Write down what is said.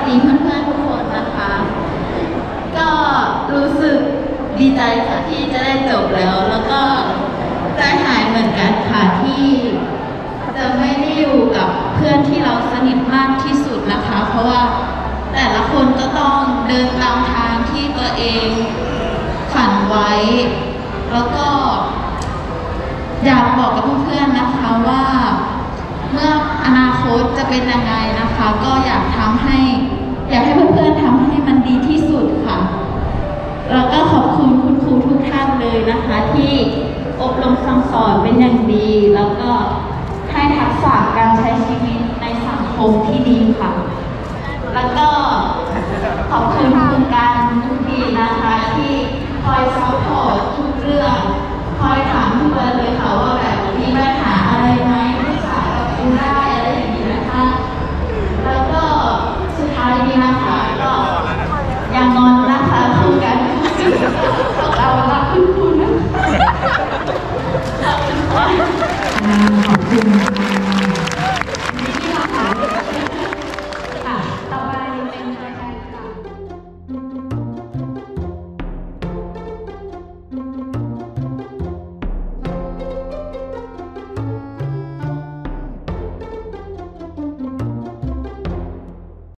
ดีเพื่อนๆทุกคนนะคะก็รู้สึกดีใจค่ะที่จะได้จบแล้วก็ใจหายเหมือนกันค่ะที่จะไม่ได้อยู่กับเพื่อนที่เราสนิทมากที่สุดนะคะเพราะว่าแต่ละคนก็ต้องเดินตามทางที่ตัวเองฝันไว้แล้วก็อยากบอกกับเพื่อนๆนะคะว่าเมื่ออนาคตจะเป็นยังไงนะคะก็อยากให้เพื่อนๆทำให้มันดีที่สุดค่ะแล้วก็ขอบคุณคุณครูทุกท่านเลยนะคะที่อบรมสั่งสอนเป็นอย่างดีแล้วก็ให้ทักษะการใช้ชีวิตในสังคมที่ดีค่ะแล้วก็ขอบคุณคุณการทุกทีนะคะที่คอยซัพพอร์ตทุกเรื่องคอยถามทุกวันเลยค่ะว่าแบบมีปัญหาอะไรไหมปรึกษากับคุณได้อะไรอย่างนี้นะคะแล้วก็สุดท้ายนี้นะคะก็อย่างงอนนะคะคุณกันพวกเรารักคุณนะขอบคุณค่ะขอบคุณ